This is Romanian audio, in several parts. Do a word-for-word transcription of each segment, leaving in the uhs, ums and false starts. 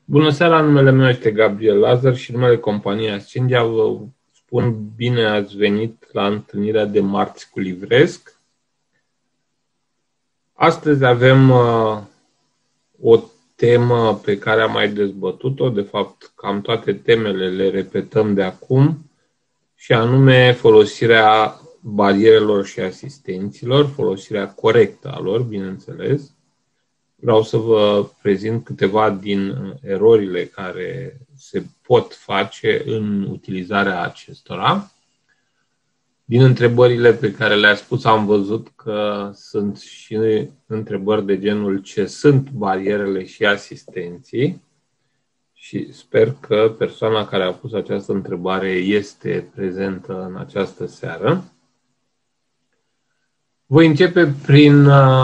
Bună seara, numele meu este Gabriel Lazar și numele companiei Ascendia vă spun bine ați venit la întâlnirea de marți cu Livresc. Astăzi avem uh, o temă pe care am mai dezbătut-o, de fapt cam toate temele le repetăm de acum, și anume folosirea barierelor și asistenților, folosirea corectă a lor, bineînțeles. Vreau să vă prezint câteva din erorile care se pot face în utilizarea acestora. Din întrebările pe care le-ați spus am văzut că sunt și întrebări de genul ce sunt barierele și asistenții și sper că persoana care a pus această întrebare este prezentă în această seară. Voi începe prin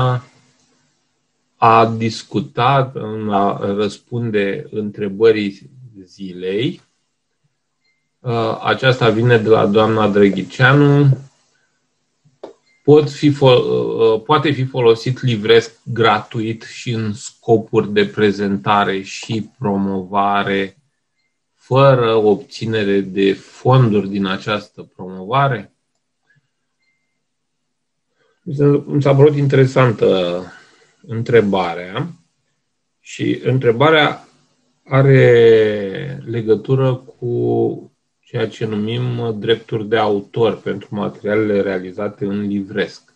a discuta, a răspunde întrebării zilei. Aceasta vine de la doamna Drăghiceanu. Pot fi, poate fi folosit Livresc gratuit și în scopuri de prezentare și promovare fără obținere de fonduri din această promovare? Mi s-a părut interesantă întrebarea și întrebarea are legătură cu ceea ce numim drepturi de autor pentru materialele realizate în Livresc.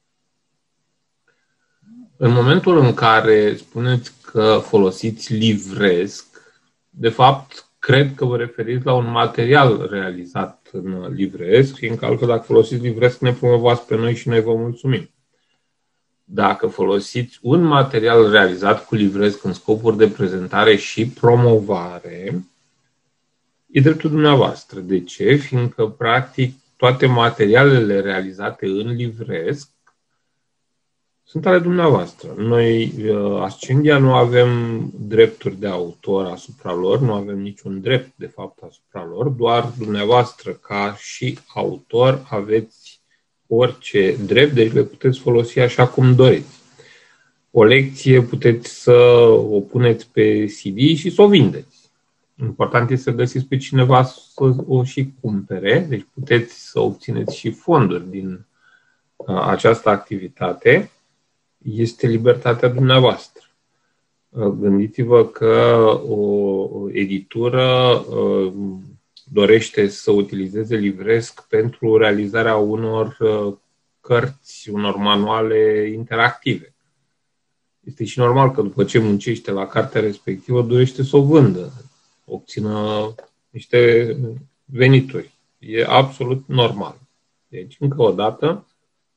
În momentul în care spuneți că folosiți Livresc, de fapt, cred că vă referiți la un material realizat în Livresc, fiindcă că dacă folosiți Livresc ne promovați pe noi și noi vă mulțumim. Dacă folosiți un material realizat cu Livresc în scopuri de prezentare și promovare, e dreptul dumneavoastră. De ce? Fiindcă, practic, toate materialele realizate în Livresc sunt ale dumneavoastră. Noi, Ascendia, nu avem drepturi de autor asupra lor, nu avem niciun drept, de fapt, asupra lor, doar dumneavoastră, ca și autor, aveți orice drept, deci le puteți folosi așa cum doriți. O lecție puteți să o puneți pe C D și să o vindeți. Important este să găsiți pe cineva să o și cumpere, deci puteți să obțineți și fonduri din această activitate. Este libertatea dumneavoastră. Gândiți-vă că o editură dorește să utilizeze Livresc pentru realizarea unor cărți, unor manuale interactive. Este și normal că după ce muncește la cartea respectivă, dorește să o vândă, obțină niște venituri. E absolut normal. Deci, încă o dată,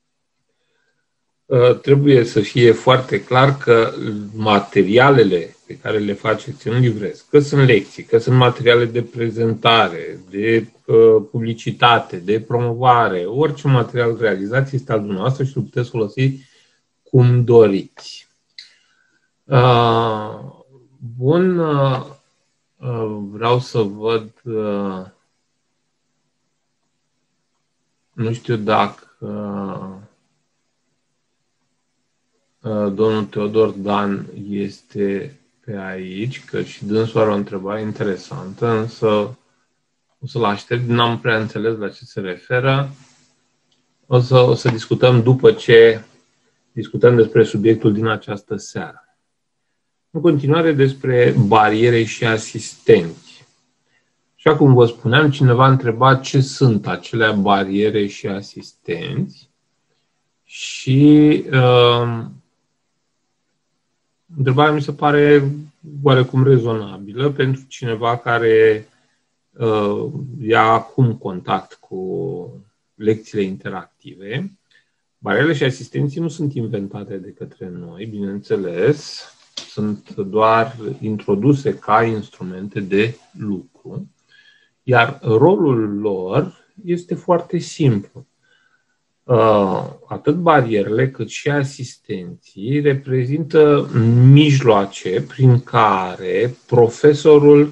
trebuie să fie foarte clar că materialele pe care le faceți în Livresc, că sunt lecții, că sunt materiale de prezentare, de uh, publicitate, de promovare, orice material realizat este al dumneavoastră și îl puteți folosi cum doriți. Uh, bun, uh, vreau să văd, uh, nu știu dacă uh, domnul Teodor Dan este pe aici, că și dânsul are o întrebare interesantă, însă o să-l aștept, n-am prea înțeles la ce se referă. O să, o să discutăm după ce discutăm despre subiectul din această seară. În continuare despre bariere și asistenți. Așa cum vă spuneam, cineva a întrebat ce sunt acele bariere și asistenți și uh, întrebarea mi se pare oarecum rezonabilă pentru cineva care uh, ia acum contact cu lecțiile interactive. Barierele și asistenții nu sunt inventate de către noi, bineînțeles, sunt doar introduse ca instrumente de lucru, iar rolul lor este foarte simplu. Atât barierele cât și asistenții reprezintă mijloace prin care profesorul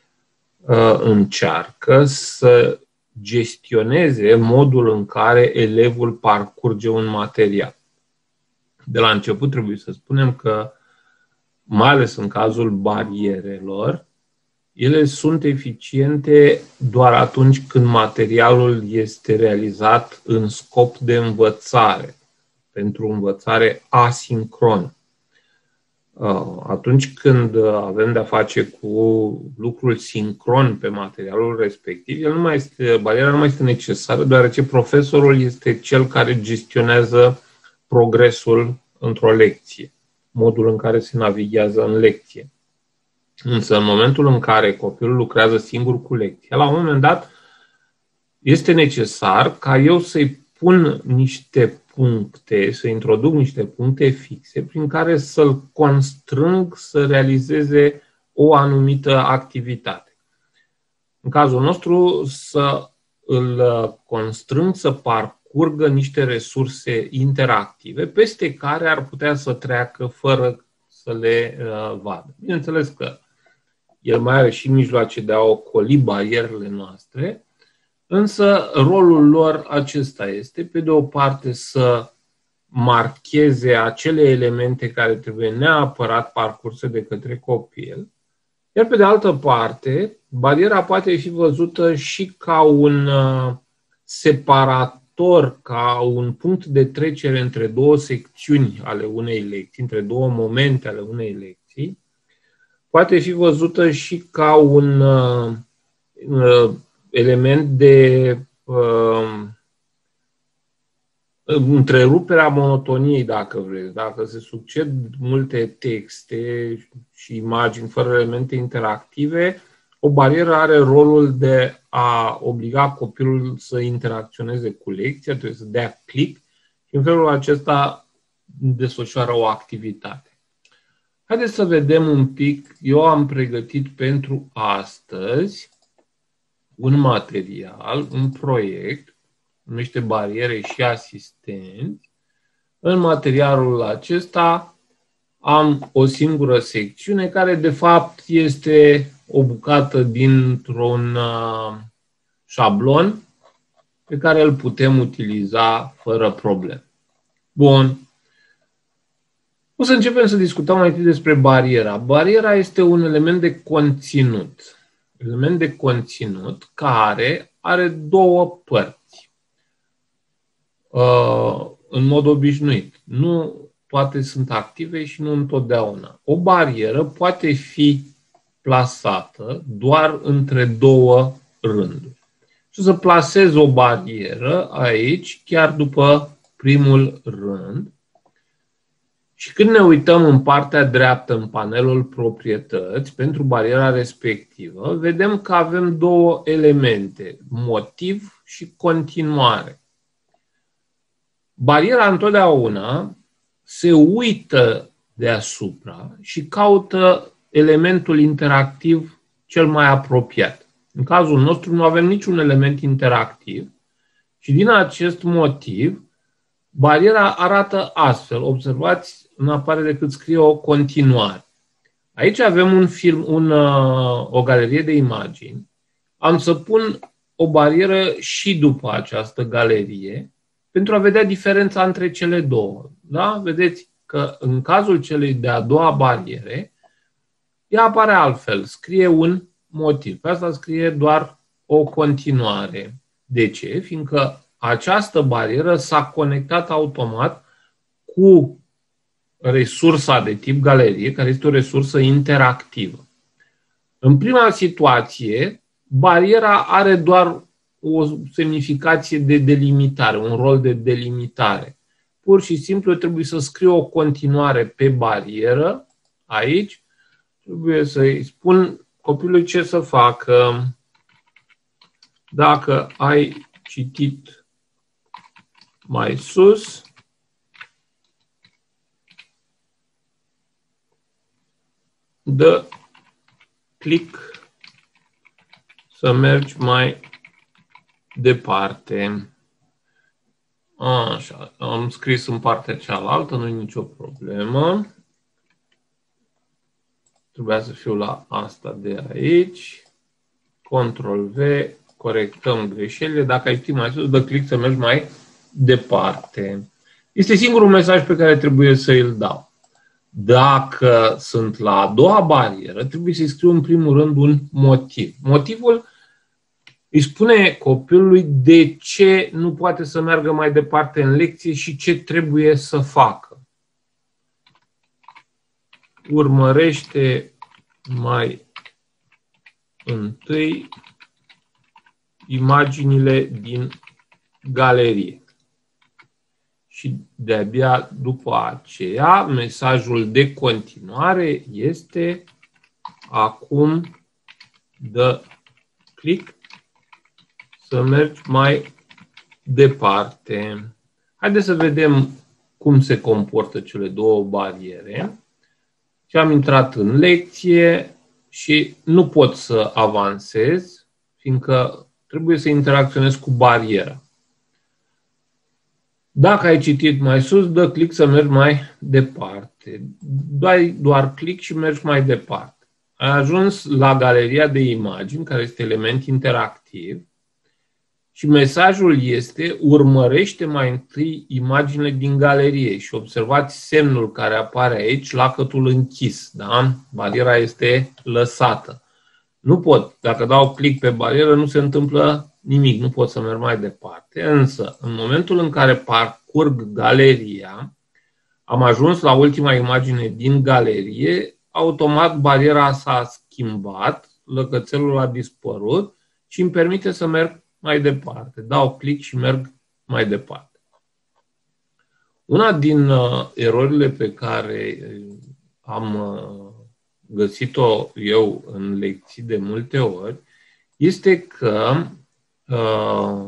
încearcă să gestioneze modul în care elevul parcurge un material. De la început trebuie să spunem că mai ales în cazul barierelor, ele sunt eficiente doar atunci când materialul este realizat în scop de învățare, pentru învățare asincronă. Atunci când avem de-a face cu lucrul sincron pe materialul respectiv, el nu mai este, bariera nu mai este necesară, deoarece profesorul este cel care gestionează progresul într-o lecție, modul în care se navighează în lecție. Însă în momentul în care copilul lucrează singur cu lecția, la un moment dat este necesar ca eu să-i pun niște puncte, să introduc niște puncte fixe prin care să-l constrâng să realizeze o anumită activitate. În cazul nostru, să îl constrâng să parcurgă niște resurse interactive peste care ar putea să treacă fără să le uh, vadă. Bineînțeles că el mai are și mijloace de a ocoli barierele noastre, însă rolul lor acesta este, pe de o parte, să marcheze acele elemente care trebuie neapărat parcurse de către copil, iar pe de altă parte, bariera poate fi văzută și ca un separator, ca un punct de trecere între două secțiuni ale unei lecții, între două momente ale unei lecții, poate fi văzută și ca un uh, uh, element de uh, întreruperea monotoniei, dacă vreți. Dacă se succed multe texte și imagini fără elemente interactive, o barieră are rolul de a obliga copilul să interacționeze cu lecția, trebuie să dea click și în felul acesta desfășoară o activitate. Haideți să vedem un pic, eu am pregătit pentru astăzi un material, un proiect, numește Bariere și asistenți. În materialul acesta am o singură secțiune care de fapt este o bucată dintr-un șablon pe care îl putem utiliza fără probleme. Bun. O să începem să discutăm mai întâi despre bariera. Bariera este un element de conținut. Element de conținut care are două părți. În mod obișnuit. Nu toate sunt active și nu întotdeauna. O barieră poate fi plasată doar între două rânduri. Și o să plasez o barieră aici, chiar după primul rând. Și când ne uităm în partea dreaptă, în panelul proprietăți, pentru bariera respectivă, vedem că avem două elemente, motiv și continuare. Bariera întotdeauna se uită deasupra și caută elementul interactiv cel mai apropiat. În cazul nostru nu avem niciun element interactiv și din acest motiv bariera arată astfel. Observați, nu apare decât scrie o continuare. Aici avem un film, un, o galerie de imagini. Am să pun o barieră și după această galerie pentru a vedea diferența între cele două. Da? Vedeți că în cazul celei de-a doua bariere, ea apare altfel. Scrie un motiv. Pe asta scrie doar o continuare. De ce? Fiindcă această barieră s-a conectat automat cu resursa de tip galerie, care este o resursă interactivă. În prima situație, bariera are doar o semnificație de delimitare, un rol de delimitare. Pur și simplu trebuie să scriu o continuare pe barieră, aici, trebuie să-i spun copilului ce să facă. Dacă ai citit mai sus, dă click să mergi mai departe. Așa, am scris în partea cealaltă, nu e nicio problemă. Trebuia să fiu la asta de aici. control V, corectăm greșelile. Dacă ai ști mai sus, dă click să mergi mai departe. Este singurul mesaj pe care trebuie să îl dau. Dacă sunt la a doua barieră, trebuie să-i scriu în primul rând un motiv. Motivul îi spune copilului de ce nu poate să meargă mai departe în lecție și ce trebuie să facă. Urmărește mai întâi imaginile din galerie. Și de-abia după aceea, mesajul de continuare este acum dă click să mergi mai departe. Haideți să vedem cum se comportă cele două bariere. Și am intrat în lecție și nu pot să avansez, fiindcă trebuie să interacționez cu bariera. Dacă ai citit mai sus, dă click să mergi mai departe. Dai doar click și mergi mai departe. Ai ajuns la galeria de imagini, care este element interactiv, și mesajul este urmărește mai întâi imaginile din galerie și observați semnul care apare aici, lacătul închis. Da? Bariera este lăsată. Nu pot. Dacă dau click pe barieră, nu se întâmplă nimic. Nu pot să merg mai departe. Însă, în momentul în care parcurg galeria, am ajuns la ultima imagine din galerie, automat bariera s-a schimbat, lăcățelul a dispărut și îmi permite să merg mai departe. Dau click și merg mai departe. Una din uh, erorile pe care am uh, găsit-o eu în lecții de multe ori este că, uh,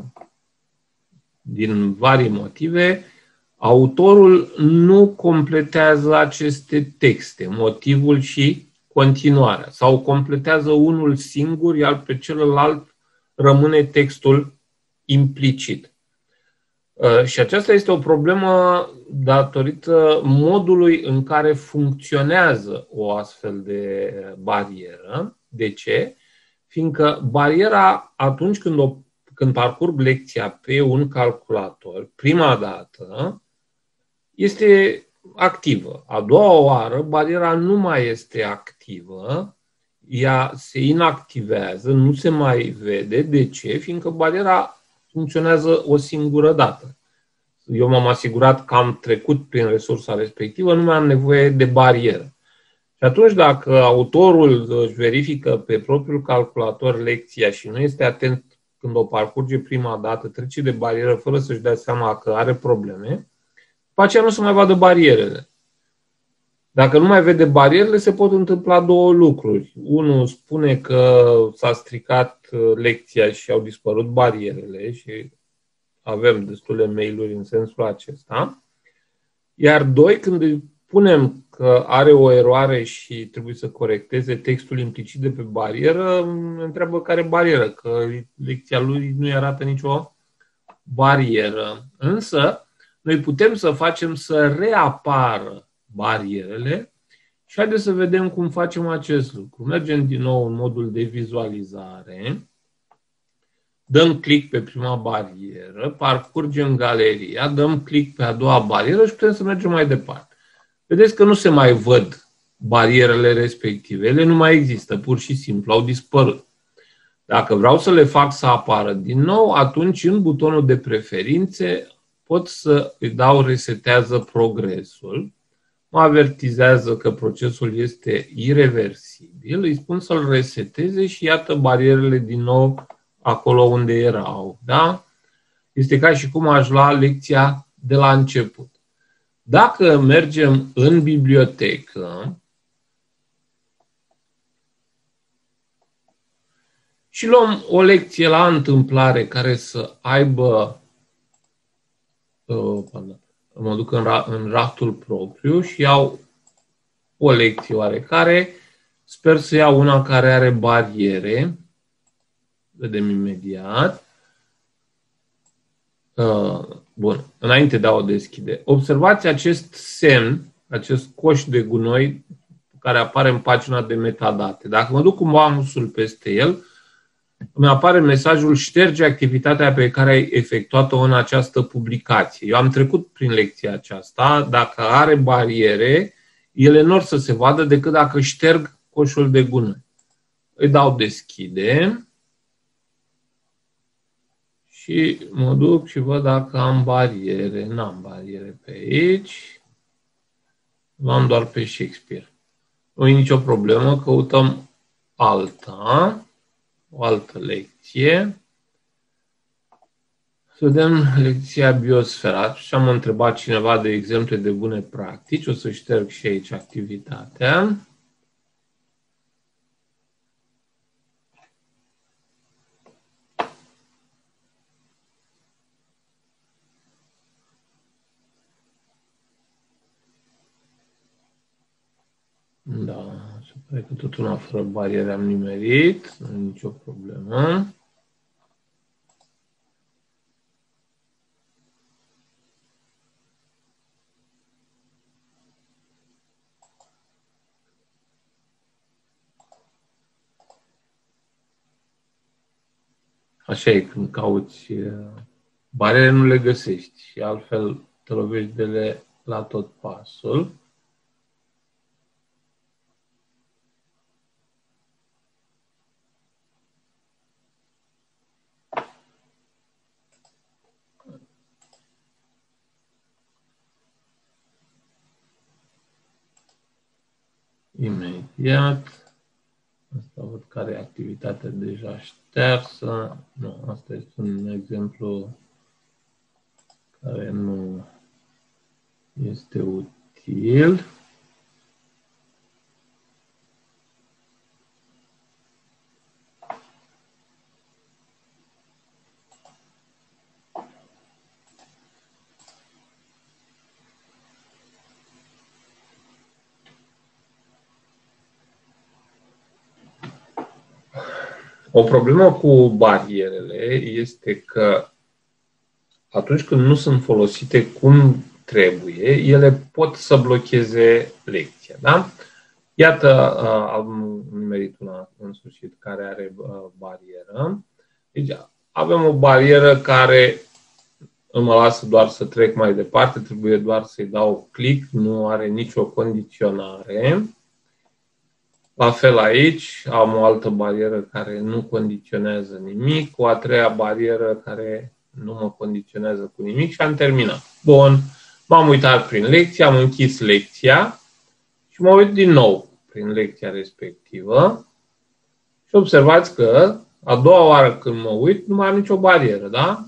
din vari motive, autorul nu completează aceste texte, motivul și continuarea, sau completează unul singur, iar pe celălalt rămâne textul implicit. Și aceasta este o problemă datorită modului în care funcționează o astfel de barieră. De ce? Fiindcă bariera, atunci când, o, când parcurg lecția pe un calculator, prima dată, este activă. A doua oară, bariera nu mai este activă, ea se inactivează, nu se mai vede. De ce? Fiindcă bariera funcționează o singură dată. Eu m-am asigurat că am trecut prin resursa respectivă, nu mai am nevoie de barieră. Și atunci, dacă autorul își verifică pe propriul calculator lecția și nu este atent când o parcurge prima dată, trece de barieră fără să-și dea seama că are probleme, după aceea nu se mai vadă barierele. Dacă nu mai vede barierele, se pot întâmpla două lucruri. Unul spune că s-a stricat lecția și au dispărut barierele și avem destule mail-uri în sensul acesta. Iar doi, când îi punem că are o eroare și trebuie să corecteze textul implicit de pe barieră, întreabă care barieră, că lecția lui nu arată nicio barieră. Însă, noi putem să facem să reapară barierele și haideți să vedem cum facem acest lucru. Mergem din nou în modul de vizualizare, dăm click pe prima barieră, parcurgem galeria, dăm click pe a doua barieră și putem să mergem mai departe. Vedeți că nu se mai văd barierele respective, ele nu mai există, pur și simplu, au dispărut. Dacă vreau să le fac să apară din nou, atunci în butonul de preferințe pot să îi dau resetează progresul, mă avertizează că procesul este ireversibil, îi spun să-l reseteze și iată barierele din nou acolo unde erau. Da? Este ca și cum aș lua lecția de la început. Dacă mergem în bibliotecă și luăm o lecție la întâmplare care să aibă, uh, pardon, mă duc în, ra- în raftul propriu și iau o lecție oarecare, sper să iau una care are bariere, vedem imediat. Uh, bun, înainte de a o deschide. Observați acest semn, acest coș de gunoi care apare în pagina de metadate. Dacă mă duc cu mouse-ul peste el, îmi apare mesajul șterge activitatea pe care ai efectuat-o în această publicație. Eu am trecut prin lecția aceasta. Dacă are bariere, ele nu or să se vadă decât dacă șterg coșul de gunoi. Îi dau deschide și mă duc și văd dacă am bariere. N-am bariere pe aici. L-am doar pe Shakespeare. Nu e nicio problemă, căutăm alta, o altă lecție. Să vedem lecția Biosfera. Și am întrebat cineva de exemple de bune practici. O să șterg și aici activitatea. Da, se pare că tot una fără bariere am nimerit, nu e nicio problemă. Așa e, când cauți bariere nu le găsești și altfel te lovești de ele la tot pasul. Imediat. Asta văd care e activitatea deja ștersă. Nu, asta este un exemplu care nu este util. O problemă cu barierele este că atunci când nu sunt folosite cum trebuie, ele pot să blocheze lecția. Da? Iată, am nimerit una în sfârșit care are barieră. Deci avem o barieră care mă lasă doar să trec mai departe, trebuie doar să-i dau click, nu are nicio condiționare. La fel aici, am o altă barieră care nu condiționează nimic, o a treia barieră care nu mă condiționează cu nimic și am terminat. Bun, m-am uitat prin lecție, am închis lecția și mă uit din nou prin lecția respectivă și observați că a doua oară când mă uit nu mai am nicio barieră, da?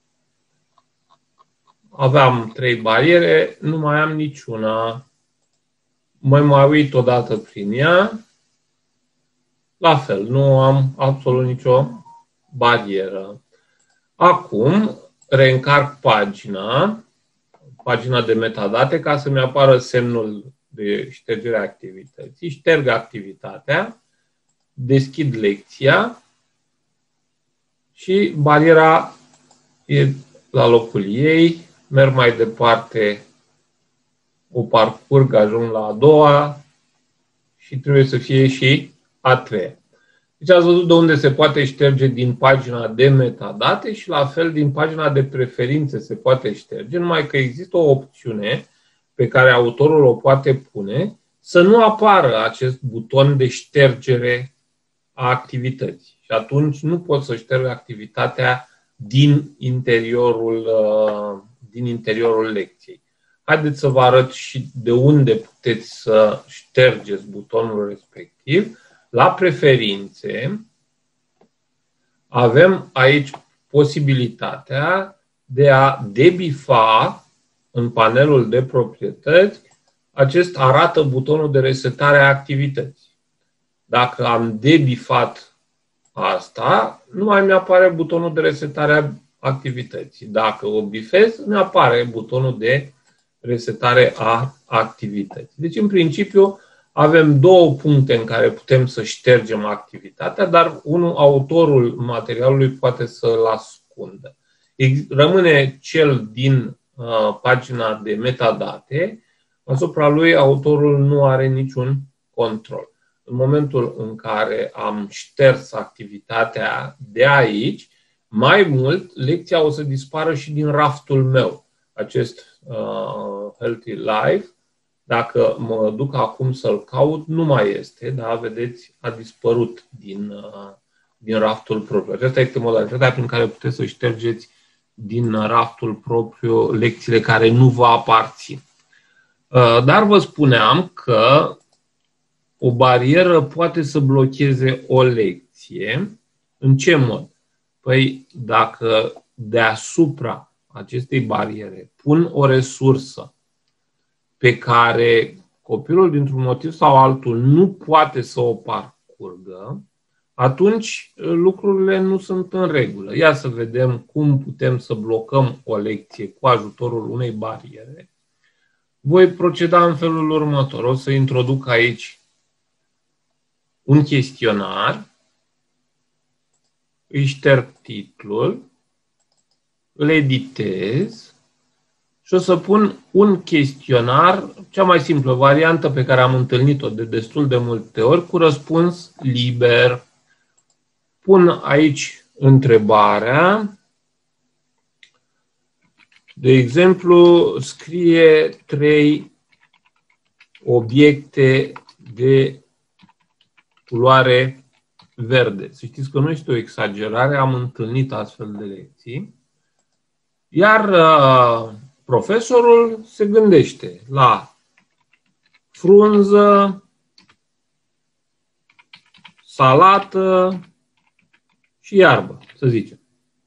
Aveam trei bariere, nu mai am niciuna. Mă mai uit odată prin ea. La fel, nu am absolut nicio barieră. Acum reîncarc pagina, pagina de metadate, ca să-mi apară semnul de ștergere a activității. Șterg activitatea, deschid lecția și bariera e la locul ei. Merg mai departe, o parcurg, ajung la a doua și trebuie să fie și a treia. Deci ați văzut de unde se poate șterge din pagina de metadate și la fel din pagina de preferințe se poate șterge, numai că există o opțiune pe care autorul o poate pune să nu apară acest buton de ștergere a activității. Și atunci nu pot să șterg activitatea din interiorul, din interiorul lecției. Haideți să vă arăt și de unde puteți să ștergeți butonul respectiv. La preferințe avem aici posibilitatea de a debifa în panelul de proprietăți acest arată butonul de resetare a activității. Dacă am debifat asta, nu mai mi-apare butonul de resetare a activității. Dacă o bifez, mi-apare butonul de resetare a activității. Deci, în principiu, avem două puncte în care putem să ștergem activitatea, dar unul, autorul materialului poate să-l ascundă. Rămâne cel din uh, pagina de metadate, asupra lui autorul nu are niciun control. În momentul în care am șters activitatea de aici, mai mult, lecția o să dispară și din raftul meu. Acest uh, Healthy Life Dacă mă duc acum să-l caut, nu mai este, da? Vedeți, a dispărut din, din raftul propriu. Aceasta este modalitatea prin care puteți să ștergeți din raftul propriu lecțiile care nu vă aparțin. Dar vă spuneam că o barieră poate să blocheze o lecție. În ce mod? Păi dacă deasupra acestei bariere pun o resursă pe care copilul, dintr-un motiv sau altul, nu poate să o parcurgă, atunci lucrurile nu sunt în regulă. Ia să vedem cum putem să blocăm o lecție cu ajutorul unei bariere. Voi proceda în felul următor. O să introduc aici un chestionar, îi șterg titlul, îl editez și o să pun un chestionar, cea mai simplă variantă pe care am întâlnit-o de destul de multe ori, cu răspuns liber. Pun aici întrebarea, de exemplu, scrie trei obiecte de culoare verde. Să știți că nu este o exagerare, am întâlnit astfel de lecții. Iar uh, profesorul se gândește la frunză, salată și iarbă, să zicem.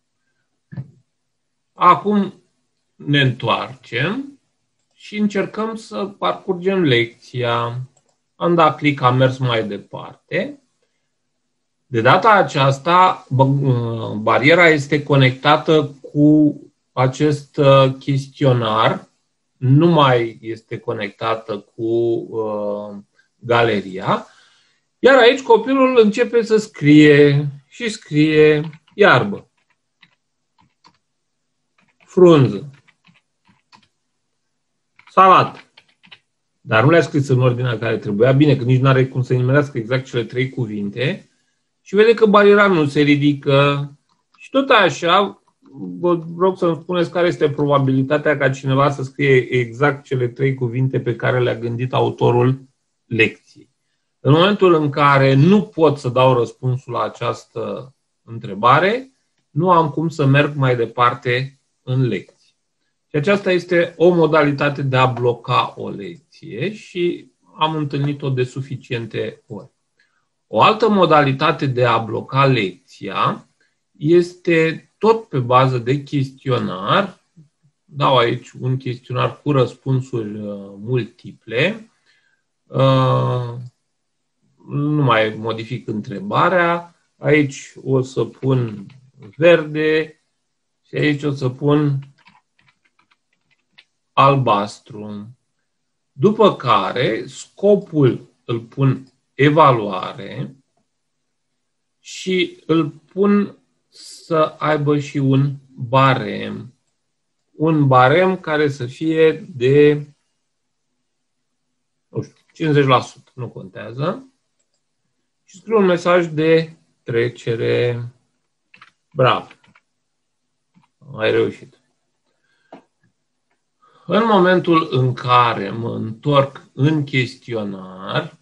Acum ne întoarcem și încercăm să parcurgem lecția. Am dat click, am mers mai departe. De data aceasta, bariera este conectată cu acest chestionar, nu mai este conectată cu uh, galeria, iar aici copilul începe să scrie și scrie iarbă, frunză, salată. Dar nu le-a scris în ordinea care trebuia. Bine, că nici nu are cum să nimerească exact cele trei cuvinte. Și vede că bariera nu se ridică. Și tot așa, vă rog să-mi spuneți care este probabilitatea ca cineva să scrie exact cele trei cuvinte pe care le-a gândit autorul lecției. În momentul în care nu pot să dau răspunsul la această întrebare, nu am cum să merg mai departe în lecție. Și aceasta este o modalitate de a bloca o lecție și am întâlnit-o de suficiente ori. O altă modalitate de a bloca lecția este tot pe bază de chestionar. Dau aici un chestionar cu răspunsuri multiple. Nu mai modific întrebarea. Aici o să pun verde și aici o să pun albastru. După care scopul îl pun evaluare și îl pun să aibă și un barem. Un barem care să fie de nu știu, cincizeci la sută, nu contează. Și scriu un mesaj de trecere. Bravo! Ai reușit. În momentul în care mă întorc în chestionar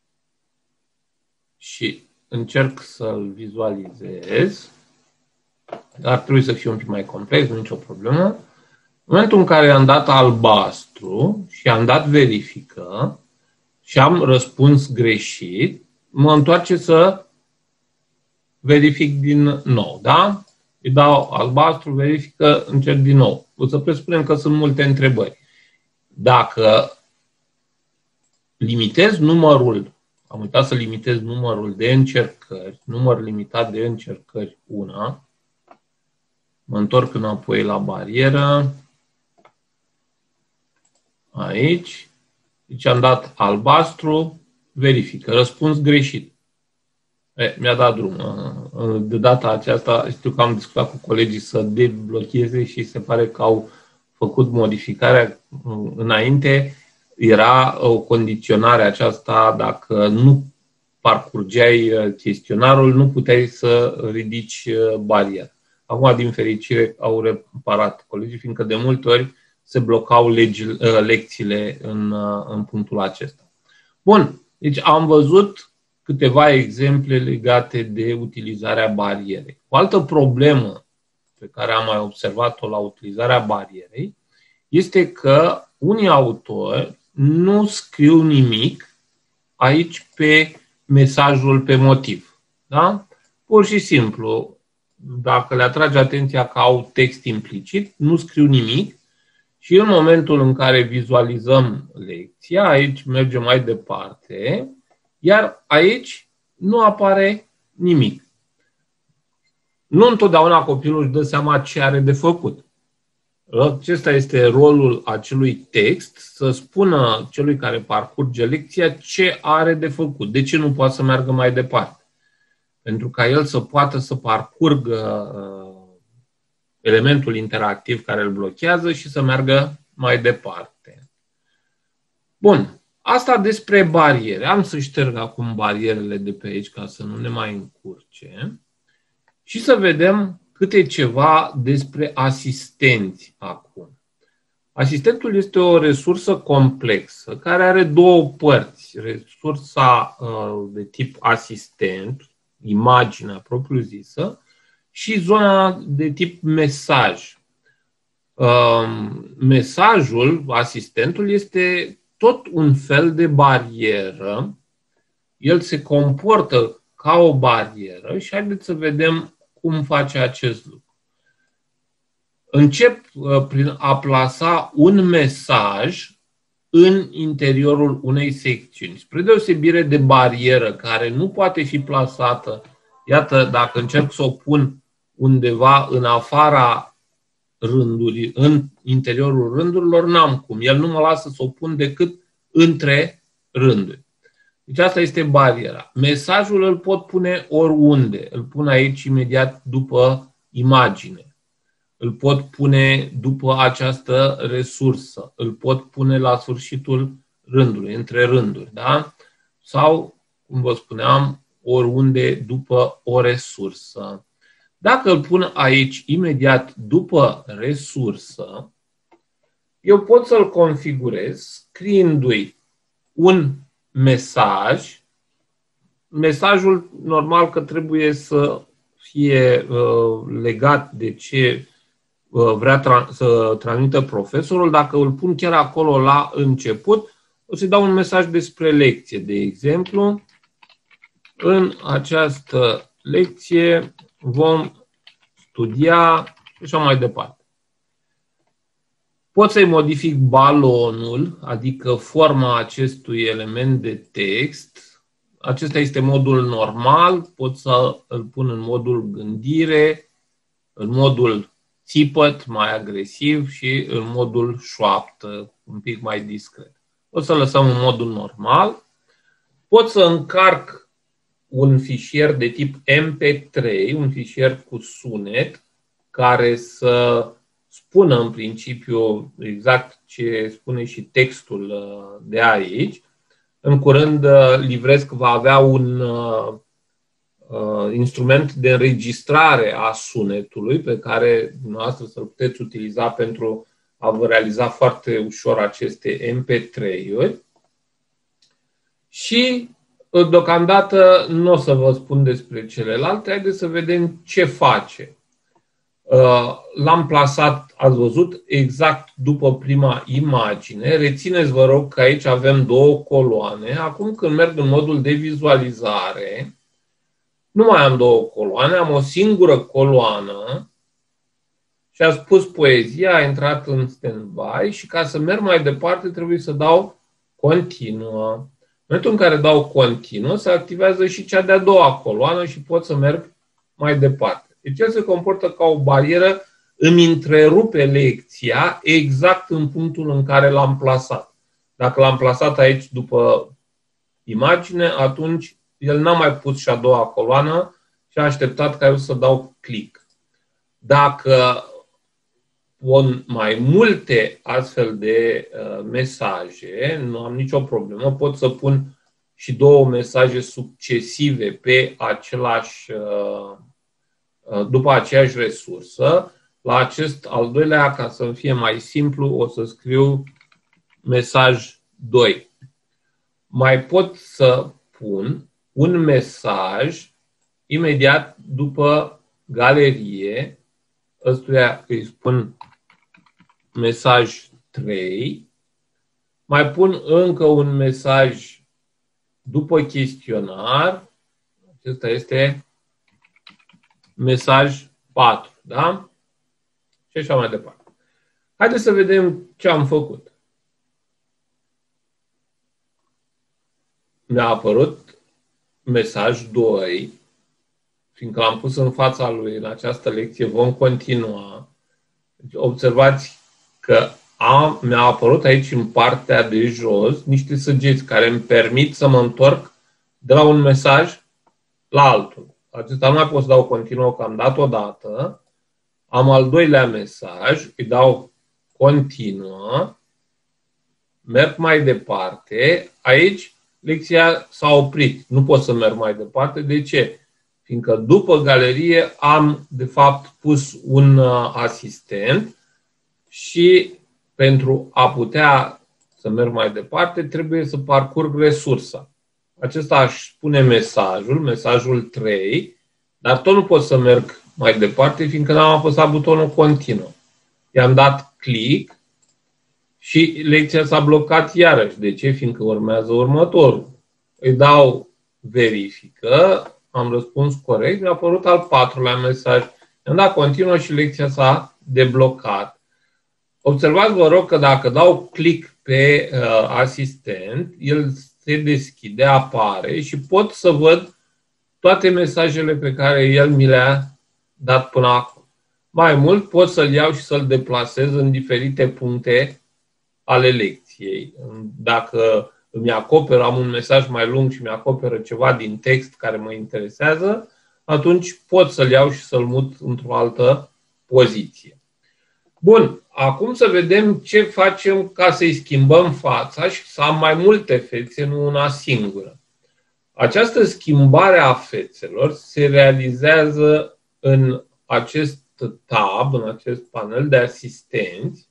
și încerc să-l vizualizez, ar trebui să fie un pic mai complex, nu nicio problemă. În momentul în care am dat albastru și am dat verifică și am răspuns greșit, mă întoarce să verific din nou, da? Îi dau albastru, verifică, încerc din nou. O să presupunem că sunt multe întrebări. Dacă limitez numărul, am uitat să limitez numărul de încercări, număr limitat de încercări una, mă întorc înapoi la barieră, aici, deci am dat albastru, verifică, răspuns greșit. E, mi-a dat drum. De data aceasta știu că am discutat cu colegii să deblocheze și se pare că au făcut modificarea înainte. Era o condiționare aceasta, dacă nu parcurgeai chestionarul, nu puteai să ridici bariera. Acum, din fericire, au reparat colegii, fiindcă de multe ori se blocau legi, lecțiile în, în punctul acesta. Bun, deci am văzut câteva exemple legate de utilizarea barierei. O altă problemă pe care am mai observat-o la utilizarea barierei este că unii autori nu scriu nimic aici pe mesajul pe motiv. Da? Pur și simplu, dacă le atrage atenția că au text implicit, nu scriu nimic și în momentul în care vizualizăm lecția, aici mergem mai departe, iar aici nu apare nimic. Nu întotdeauna copilul își dă seama ce are de făcut. Acesta este rolul acelui text, să spună celui care parcurge lecția ce are de făcut, de ce nu poate să meargă mai departe. Pentru ca el să poată să parcurgă elementul interactiv care îl blochează și să meargă mai departe. Bun, asta despre bariere. Am să șterg acum barierele de pe aici ca să nu ne mai încurce și să vedem câte ceva despre asistenți acum. Asistentul este o resursă complexă care are două părți. Resursa de tip asistent, imaginea propriu-zisă, și zona de tip mesaj. Mesajul, asistentul, este tot un fel de barieră. El se comportă ca o barieră și haideți să vedem cum face acest lucru. Încep prin a plasa un mesaj în interiorul unei secțiuni. Spre deosebire de barieră care nu poate fi plasată, iată, dacă încerc să o pun undeva în afara rândurilor, în interiorul rândurilor, n-am cum. El nu mă lasă să o pun decât între rânduri. Deci asta este bariera. Mesajul îl pot pune oriunde. Îl pun aici imediat după imagine. Îl pot pune după această resursă. Îl pot pune la sfârșitul rândului, între rânduri. Da? Sau, cum vă spuneam, oriunde după o resursă. Dacă îl pun aici imediat după resursă, eu pot să-l configurez scriindu-i un mesaj. Mesajul normal că trebuie să fie uh, legat de ce uh, vrea tra- să transmită profesorul. Dacă îl pun chiar acolo la început, o să-i dau un mesaj despre lecție. De exemplu, în această lecție vom studia și așa mai departe. Pot să-i modific balonul, adică forma acestui element de text. Acesta este modul normal. Pot să îl pun în modul gândire, în modul țipăt, mai agresiv, și în modul șoaptă, un pic mai discret. O să lăsăm în modul normal. Pot să încarc un fișier de tip M P trei, un fișier cu sunet, care să spună în principiu exact ce spune și textul de aici. În curând, Livresc va avea un uh, instrument de înregistrare a sunetului pe care dumneavoastră să-l puteți utiliza pentru a vă realiza foarte ușor aceste M P trei-uri. Și deocamdată nu o să vă spun despre celelalte, haideți să vedem ce face. L-am plasat, ați văzut, exact după prima imagine. Rețineți, vă rog, că aici avem două coloane. Acum când merg în modul de vizualizare, nu mai am două coloane, am o singură coloană și a spus poezia, a intrat în stand-by și ca să merg mai departe trebuie să dau continuă. În momentul în care dau continuă, se activează și cea de-a doua coloană și pot să merg mai departe. Deci el se comportă ca o barieră, îmi întrerupe lecția exact în punctul în care l-am plasat. Dacă l-am plasat aici după imagine, atunci el n-a mai pus și a doua coloană și a așteptat ca eu să dau click. Dacă pun mai multe astfel de uh, mesaje, nu am nicio problemă, pot să pun și două mesaje succesive pe același, uh, după aceeași resursă la acest al doilea, ca să fie mai simplu, o să scriu mesaj doi. Mai pot să pun un mesaj imediat după galerie, ăstuia îi spun mesaj trei, mai pun încă un mesaj după chestionar, acesta este mesaj patru, da? Și așa mai departe. Haideți să vedem ce am făcut. Mi-a apărut mesaj doi, fiindcă l-am pus în fața lui în această lecție, vom continua. Deci observați că am, mi-a apărut aici în partea de jos niște săgeți care îmi permit să mă întorc de la un mesaj la altul. Acesta nu mai pot să dau continuă, că am dat odată. Am al doilea mesaj, îi dau continuă, merg mai departe. Aici lecția s-a oprit. Nu pot să merg mai departe. De ce? Fiindcă după galerie am, de fapt, pus un asistent și pentru a putea să merg mai departe, trebuie să parcurg resursa. Acesta aș spune mesajul, mesajul trei, dar tot nu pot să merg mai departe, fiindcă n-am apăsat butonul continuă. I-am dat click și lecția s-a blocat iarăși. De ce? Fiindcă urmează următorul. Îi dau verifică, am răspuns corect, mi-a apărut al patrulea mesaj. I-am dat continuă și lecția s-a deblocat. Observați, vă rog, că dacă dau click pe uh, asistent, el se deschide, apare și pot să văd toate mesajele pe care el mi le-a dat până acum. Mai mult, pot să-l iau și să-l deplasez în diferite puncte ale lecției. Dacă îmi acoperă, am un mesaj mai lung și mi acoperă ceva din text care mă interesează, atunci pot să-l iau și să-l mut într-o altă poziție. Bun, acum să vedem ce facem ca să-i schimbăm fața și să am mai multe fețe, nu una singură. Această schimbare a fețelor se realizează în acest tab, în acest panel de asistenți,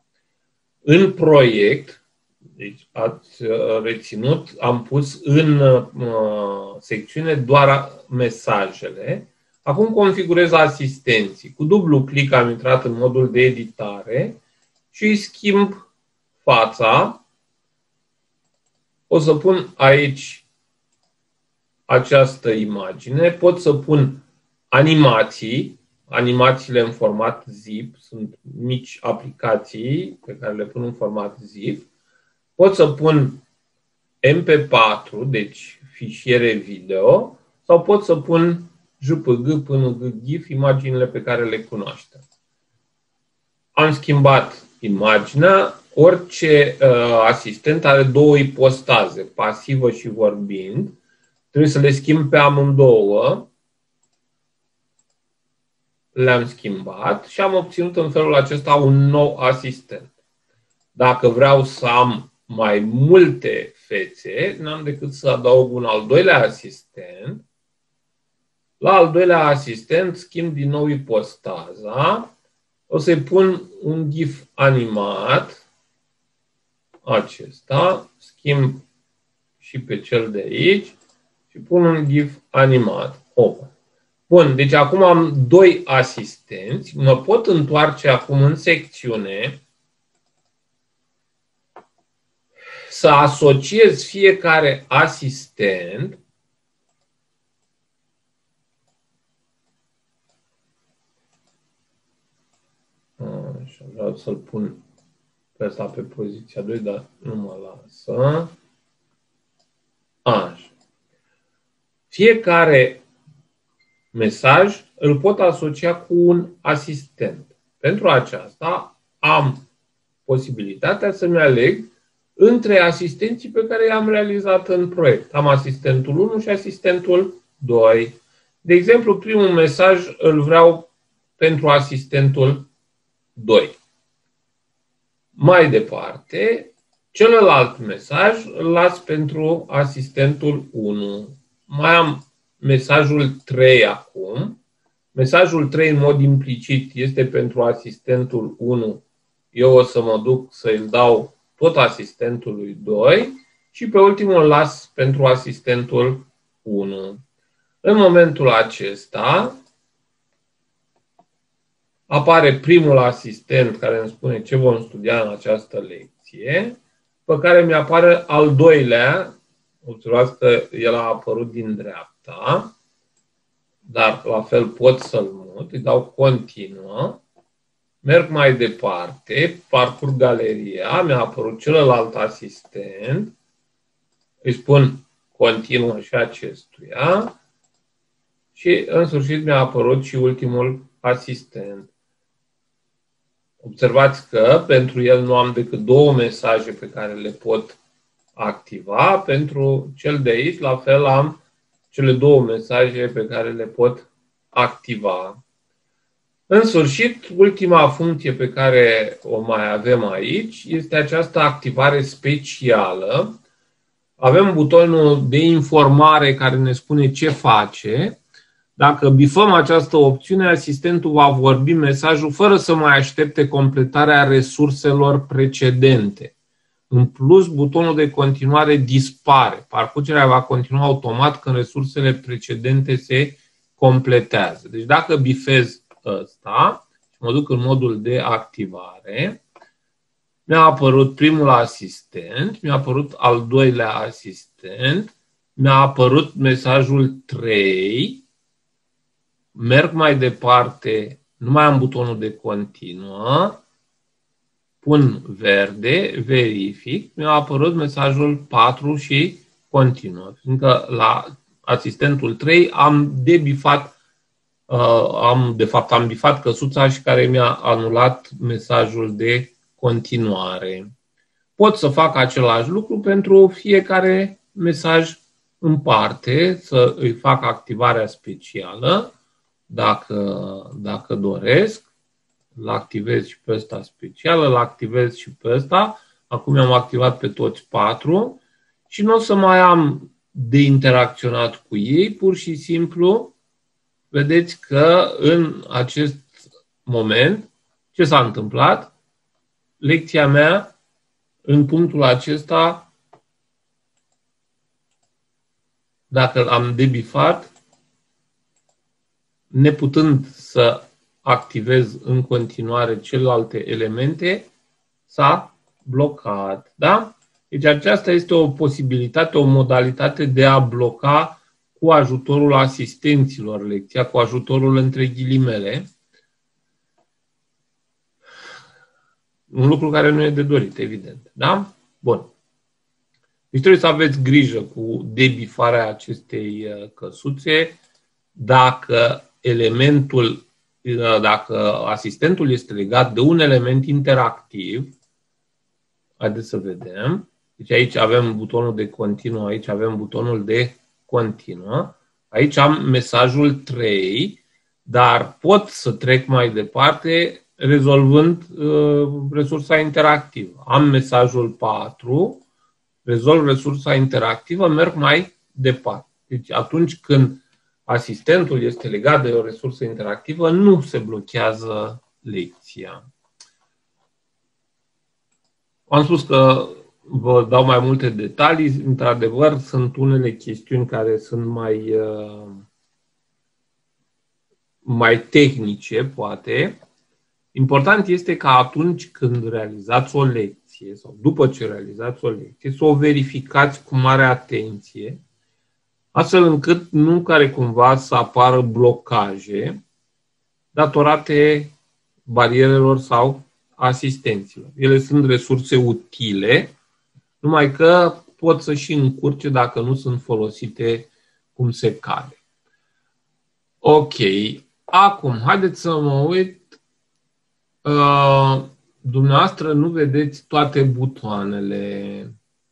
în proiect. Deci ați reținut, am pus în uh, secțiune doar mesajele. Acum configurez asistenții. Cu dublu click am intrat în modul de editare și îi schimb fața. O să pun aici această imagine. Pot să pun animații. Animațiile în format zip. Sunt mici aplicații pe care le pun în format zip. Pot să pun M P patru, deci fișiere video, sau pot să pun J P G, P N G, GIF, imaginile pe care le cunoaștem. Am schimbat imaginea. Orice uh, asistent are două ipostaze, pasivă și vorbind. Trebuie să le schimb pe amândouă. Le-am schimbat și am obținut în felul acesta un nou asistent. Dacă vreau să am mai multe fețe, n-am decât să adaug un al doilea asistent. La al doilea asistent schimb din nou ipostaza. O să-i pun un GIF animat. Acesta. Schimb și pe cel de aici. Și pun un GIF animat. Opa. Bun, deci acum am doi asistenți. Mă pot întoarce acum în secțiune să asociez fiecare asistent Așa, vreau să-l pun pe ăsta pe poziția doi, dar nu mă lasă. Așa. Fiecare mesaj îl pot asocia cu un asistent. Pentru aceasta am posibilitatea să-mi aleg între asistenții pe care i-am realizat în proiect. Am asistentul unu și asistentul doi. De exemplu, primul mesaj îl vreau pentru asistentul doi. Mai departe, celălalt mesaj îl las pentru asistentul unu. Mai am mesajul trei acum. Mesajul trei, în mod implicit, este pentru asistentul unu. Eu o să mă duc să-i dau tot asistentului doi și pe ultimul îl las pentru asistentul unu. În momentul acesta apare primul asistent care îmi spune ce vom studia în această lecție, pe care mi-apare al doilea. Observați că el a apărut din dreapta, dar la fel pot să-l mut, îi dau continuă, merg mai departe, parcurg galeria, mi-a apărut celălalt asistent, îi spun continuă și acestuia și în sfârșit mi-a apărut și ultimul asistent. Observați că pentru el nu am decât două mesaje pe care le pot activa, pentru cel de aici la fel am cele două mesaje pe care le pot activa. În sfârșit, ultima funcție pe care o mai avem aici este această activare specială. Avem butonul de informare care ne spune ce face. Dacă bifăm această opțiune, asistentul va vorbi mesajul fără să mai aștepte completarea resurselor precedente. În plus, butonul de continuare dispare. Parcurgerea va continua automat când resursele precedente se completează. Deci dacă bifez ăsta și mă duc în modul de activare, mi-a apărut primul asistent, mi-a apărut al doilea asistent, mi-a apărut mesajul trei, merg mai departe, nu mai am butonul de continuă, pun verde, verific, mi-a apărut mesajul patru și continuă. Fiindcă la asistentul trei am debifat, uh, am, de fapt am bifat căsuța și care mi-a anulat mesajul de continuare. Pot să fac același lucru pentru fiecare mesaj în parte, să îi fac activarea specială, dacă, dacă doresc. Îl activez și pe ăsta special, îl activez și pe ăsta. Acum am activat pe toți patru și nu o să mai am de interacționat cu ei, pur și simplu vedeți că în acest moment ce s-a întâmplat? Lecția mea în punctul acesta, dacă am debifat, neputând să activez în continuare celelalte elemente, s-a blocat. Da? Deci aceasta este o posibilitate, o modalitate de a bloca cu ajutorul asistenților lecția, cu ajutorul între ghilimele. Un lucru care nu e de dorit, evident. Da? Bun. Deci trebuie să aveți grijă cu debifarea acestei căsuțe. Dacă elementul, dacă asistentul este legat de un element interactiv, haideți să vedem. Deci aici avem butonul de continuă, aici avem butonul de continuă. Aici am mesajul trei, dar pot să trec mai departe rezolvând uh, resursa interactivă. Am mesajul patru, rezolv resursa interactivă, merg mai departe. Deci atunci când asistentul este legat de o resursă interactivă, nu se blochează lecția. Am spus că vă dau mai multe detalii. Într-adevăr, sunt unele chestiuni care sunt mai, mai tehnice, poate. Important este ca atunci când realizați o lecție sau după ce realizați o lecție, să o verificați cu mare atenție, astfel încât nu care cumva să apară blocaje datorate barierelor sau asistenților. Ele sunt resurse utile, numai că pot să și încurce dacă nu sunt folosite cum se cade. Ok. Acum, haideți să mă uit. Uh, dumneavoastră nu vedeți toate butoanele.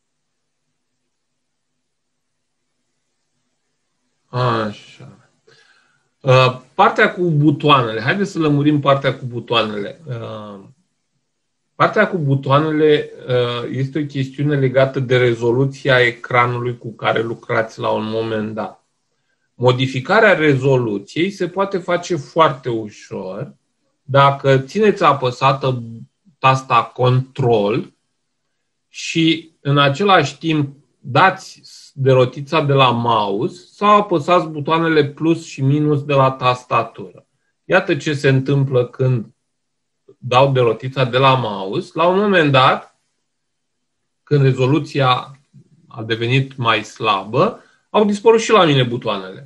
Așa. Uh, partea cu butoanele. Haideți să lămurim partea cu butoanele. Uh, partea cu butoanele uh, este o chestiune legată de rezoluția ecranului cu care lucrați la un moment dat. Modificarea rezoluției se poate face foarte ușor dacă țineți apăsată tasta Control și în același timp dați de rotița de la mouse sau apăsați butoanele plus și minus de la tastatură. Iată ce se întâmplă când dau de rotița de la mouse. La un moment dat, când rezoluția a devenit mai slabă, au dispărut și la mine butoanele.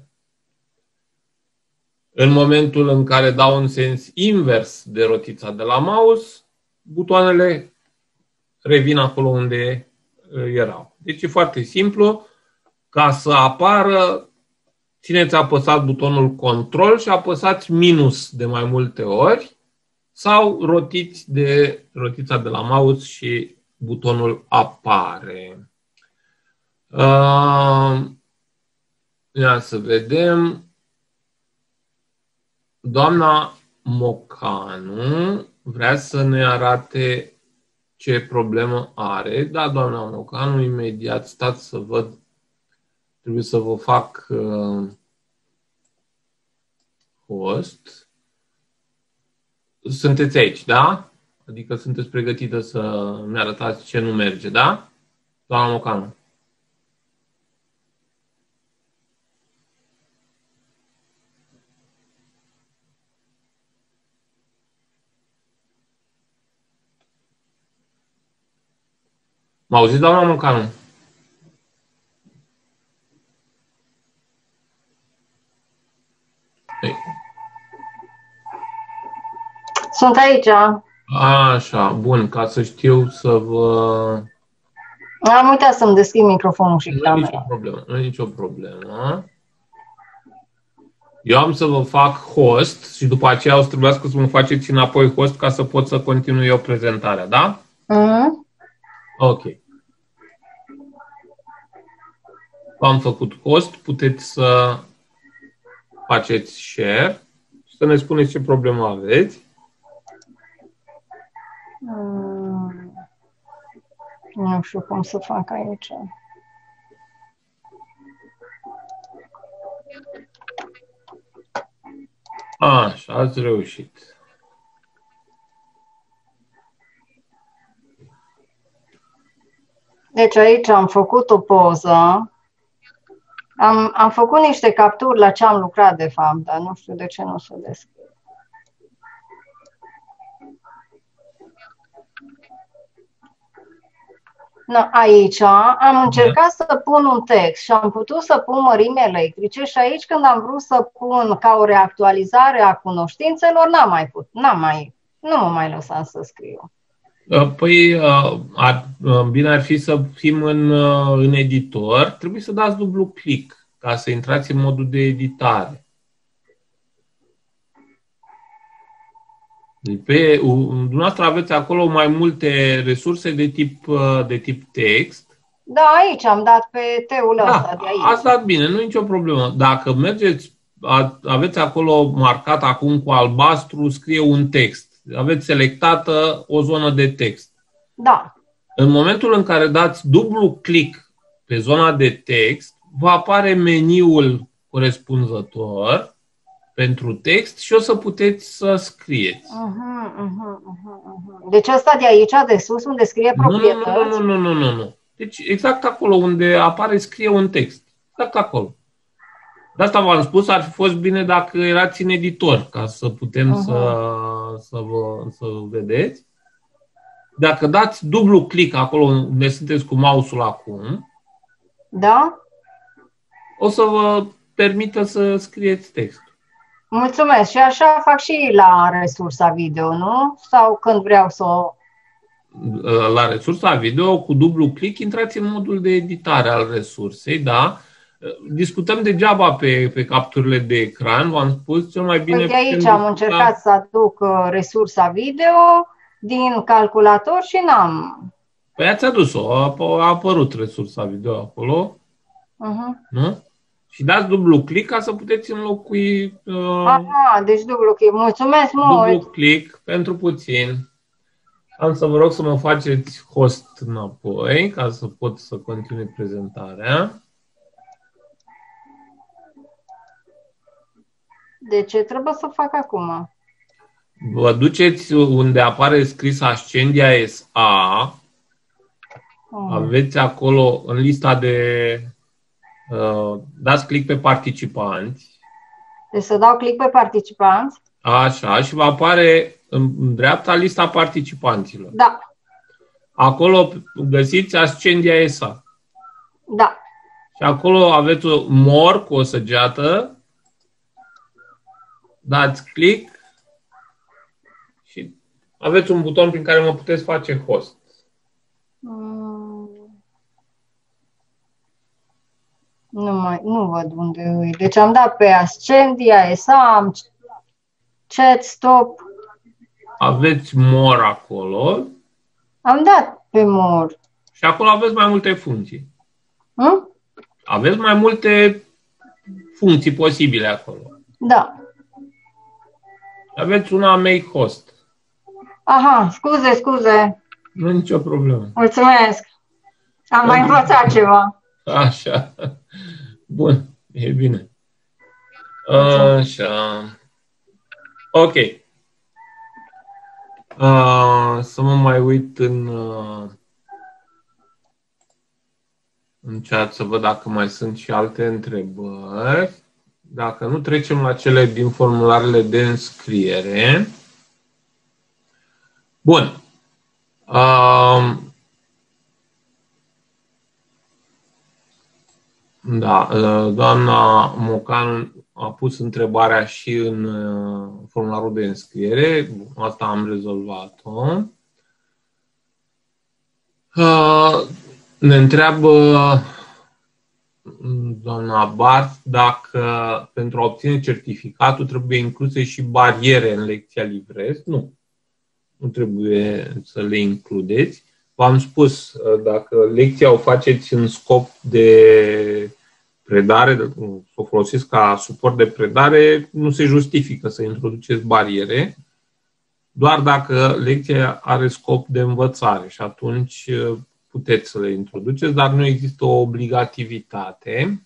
În momentul în care dau în sens invers de rotița de la mouse, butoanele revin acolo unde erau. Deci e foarte simplu. Ca să apară, țineți apăsat butonul Control și apăsați minus de mai multe ori sau rotiți de rotița de la mouse și butonul apare. Uh, ia să vedem. Doamna Mocanu vrea să ne arate ce problemă are. Da, doamna Mocanu, imediat stați să văd. Trebuie să vă fac uh, host. Sunteți aici, da? Adică sunteți pregătită să-mi arătați ce nu merge, da? Doamna Mocanu. Mă auziți, doamna Mocanu? Sunt aici. Așa, bun, ca să știu să vă... Am uitat să-mi deschid microfonul și camera. Nu e nicio problemă, nu e nicio problemă. Eu am să vă fac host și după aceea o să trebuiască să mă faceți înapoi host ca să pot să continui eu prezentarea, da? Mm-hmm. Ok. V-am făcut host, puteți să faceți share și să ne spuneți ce problemă aveți. Mm. Nu știu cum să fac aici. Așa, ați reușit. Deci aici am făcut o poză. Am, am făcut niște capturi la ce am lucrat, de fapt, dar nu știu de ce nu se deschide. No, aici am încercat să pun un text și am putut să pun mărimi electrice și aici când am vrut să pun ca o reactualizare a cunoștințelor, n-am mai putut, n-am mai, nu mă mai lăsam să scriu. Păi, ar, bine ar fi să fim în, în editor, trebuie să dați dublu click ca să intrați în modul de editare. Pe, dumneavoastră aveți acolo mai multe resurse de tip, de tip text. Da, aici am dat pe T-ul da, ăsta de aici. Ați dat bine, nu e nicio problemă. Dacă mergeți, aveți acolo marcat acum cu albastru, scrie un text. Aveți selectată o zonă de text. Da. În momentul în care dați dublu click pe zona de text, va apare meniul corespunzător pentru text și o să puteți să scrieți. Uh-huh, uh-huh, uh-huh, uh-huh. Deci ăsta de aici, de sus, unde scrie proprietăți? Nu, nu, nu, nu, nu, nu. Deci exact acolo unde apare, scrie un text. Exact acolo. De asta v-am spus, ar fi fost bine dacă erați în editor, ca să putem uh-huh. să, să, vă, să vedeți. Dacă dați dublu click acolo unde sunteți cu mouse-ul acum, da? O să vă permită să scrieți textul. Mulțumesc. Și așa fac și la resursa video, nu? Sau când vreau să o... La resursa video, cu dublu click, intrați în modul de editare al resursei, da? Discutăm degeaba pe, pe capturile de ecran, v-am spus, cel mai bine... Păi de aici am încercat să aduc resursa video din calculator și n-am... Păi ați adus-o, a, a apărut resursa video acolo, uh-huh. nu? Și dați dublu click ca să puteți înlocui... Uh, Aha, deci dublu click. Mulțumesc mult! Dublu click pentru puțin. Am să vă rog să mă faceți host înapoi, ca să pot să continui prezentarea. De ce trebuie să fac acum? Vă duceți unde apare scris Ascendia S A, Mm. aveți acolo în lista de... Uh, dați click pe participanți. Deci să dau click pe participanți? Așa, și vă apare în dreapta lista participanților. Da. Acolo găsiți Ascendia S A. Da. Și acolo aveți o mor cu o săgeată. Dați click și aveți un buton prin care mă puteți face host. Mm. Nu, mai, nu văd unde e. Deci am dat pe Ascendia, S A, am chat, stop. Aveți more acolo. Am dat pe more. Și acolo aveți mai multe funcții. Hm? Aveți mai multe funcții posibile acolo. Da. Aveți una make host. Aha, scuze, scuze. Nu e nicio problemă. Mulțumesc. Am mai învățat ceva. Așa. Bun, e bine. Așa. Ok. Uh, să mă mai uit în, uh, în chat să văd dacă mai sunt și alte întrebări. Dacă nu, trecem la cele din formularele de înscriere. Bun. Uh, da, doamna Mocan a pus întrebarea și în formularul de înscriere. Asta am rezolvat-o. Ne întreabă doamna Bart dacă pentru a obține certificatul trebuie incluse și bariere în lecția livresc. Nu. Nu trebuie să le includeți. V-am spus, dacă lecția o faceți în scop de predare, să o folosiți ca suport de predare, nu se justifică să introduceți bariere, doar dacă lecția are scop de învățare și atunci puteți să le introduceți, dar nu există o obligativitate.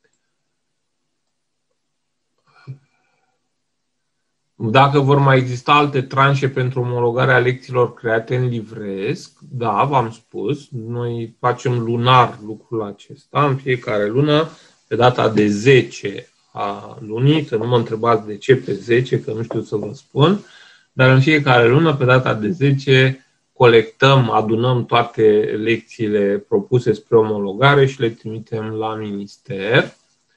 Dacă vor mai exista alte tranșe pentru omologarea lecțiilor create în livresc, da, v-am spus, noi facem lunar lucrul acesta în fiecare lună, pe data de zece a lunii, să nu mă întrebați de ce pe zece, că nu știu să vă spun, dar în fiecare lună, pe data de zece, colectăm, adunăm toate lecțiile propuse spre omologare și le trimitem la minister.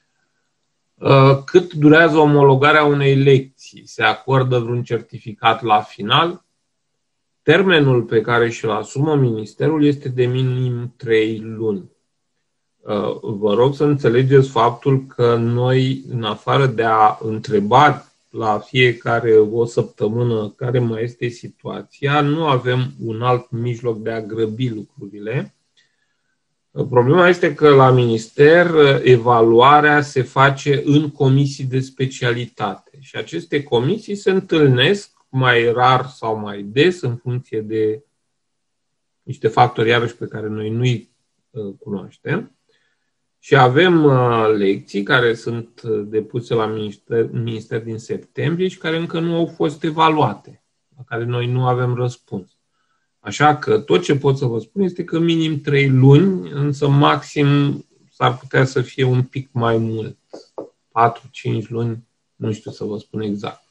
Cât durează omologarea unei lecții? Se acordă vreun certificat la final? Termenul pe care și-l asumă ministerul este de minim trei luni. Vă rog să înțelegeți faptul că noi, în afară de a întreba la fiecare o săptămână care mai este situația, nu avem un alt mijloc de a grăbi lucrurile. Problema este că la minister evaluarea se face în comisii de specialitate și aceste comisii se întâlnesc mai rar sau mai des în funcție de niște factori iarăși pe care noi nu-i cunoaștem și avem lecții care sunt depuse la minister, minister din septembrie și care încă nu au fost evaluate, la care noi nu avem răspuns. Așa că tot ce pot să vă spun este că minim trei luni, însă maxim s-ar putea să fie un pic mai mult. patru cinci luni, nu știu să vă spun exact.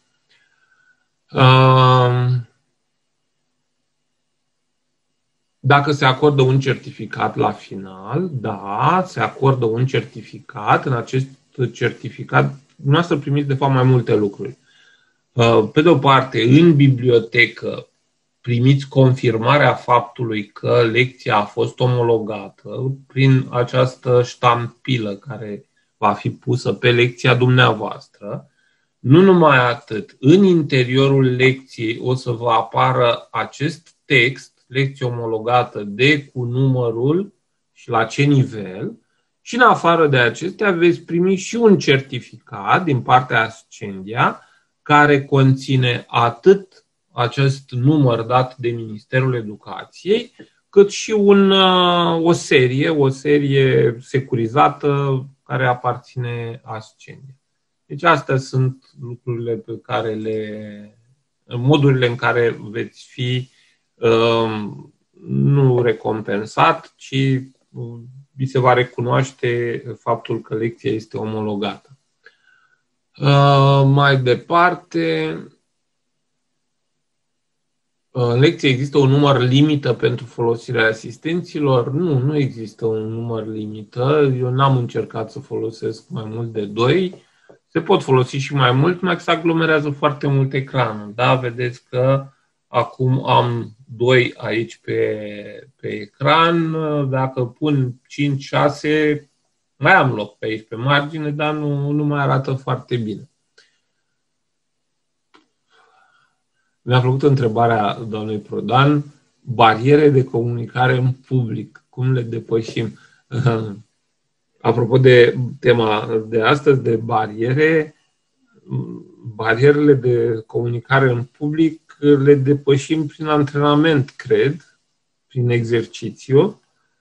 Dacă se acordă un certificat la final, da, se acordă un certificat. În acest certificat, dumneavoastră primiți de fapt mai multe lucruri. Pe de o parte, în bibliotecă, primiți confirmarea faptului că lecția a fost omologată prin această ștampilă care va fi pusă pe lecția dumneavoastră. Nu numai atât, în interiorul lecției o să vă apară acest text, lecție omologată de cu numărul și la ce nivel, și în afară de acestea veți primi și un certificat din partea Ascendia care conține atât acest număr dat de Ministerul Educației, cât și un, o serie, o serie securizată care aparține Ascendia. Deci astea sunt lucrurile pe care le, modurile în care veți fi um, nu recompensat, ci vi se va recunoaște faptul că lecția este omologată. Uh, mai departe, în lecție există un număr limită pentru folosirea asistenților? Nu, nu există un număr limită. Eu n-am încercat să folosesc mai mult de doi. Se pot folosi și mai mult, mai se aglomerează foarte mult ecranul. Da? Vedeți că acum am doi aici pe, pe ecran. Dacă pun cinci șase, mai am loc pe aici pe margine, dar nu, nu mai arată foarte bine. Mi-a plăcut întrebarea doamnei Prodan, bariere de comunicare în public, cum le depășim? Apropo de tema de astăzi, de bariere, barierele de comunicare în public le depășim prin antrenament, cred, prin exercițiu.